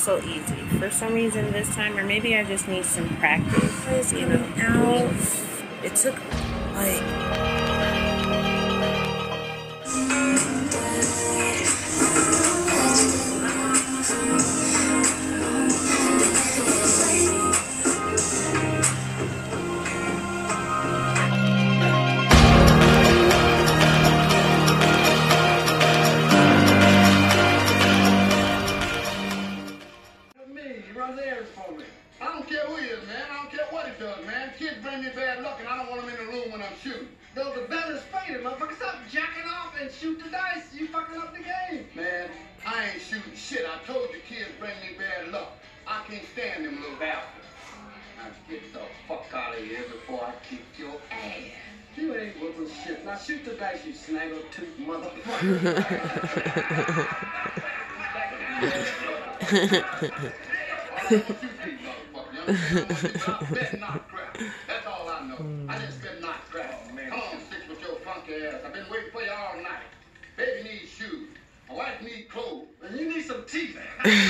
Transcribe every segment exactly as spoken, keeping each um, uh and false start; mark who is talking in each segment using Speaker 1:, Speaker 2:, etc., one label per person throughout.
Speaker 1: so easy. For some reason this time, or maybe I just need some practice, you know. Out. It took, like...
Speaker 2: I don't care who he is, man. I don't care what he does, man. Kids bring me bad luck, and I don't want them in the room when I'm shooting.
Speaker 3: Though the bell is faded, motherfucker. Stop jacking off and shoot the dice. You fucking up the game.
Speaker 2: Man, I ain't shooting shit. I told you kids bring me bad luck. I can't stand them little bastards. Now get the fuck out of here before I kick your ass.
Speaker 3: You ain't whooping shit. Now shoot the dice, you snaggle-tooth motherfucker.
Speaker 2: That's all I know. I just been knocked crap. Come on, stick with your funky ass. I've been waiting for you all night. Baby needs shoes. My wife needs clothes.
Speaker 3: And you need some teeth.
Speaker 2: Hey, I'm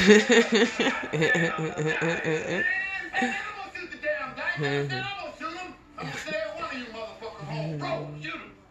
Speaker 2: gonna shoot the damn dice. I'm gonna shoot him. I'm gonna stay at one of you motherfuckers home. Bro, shoot him.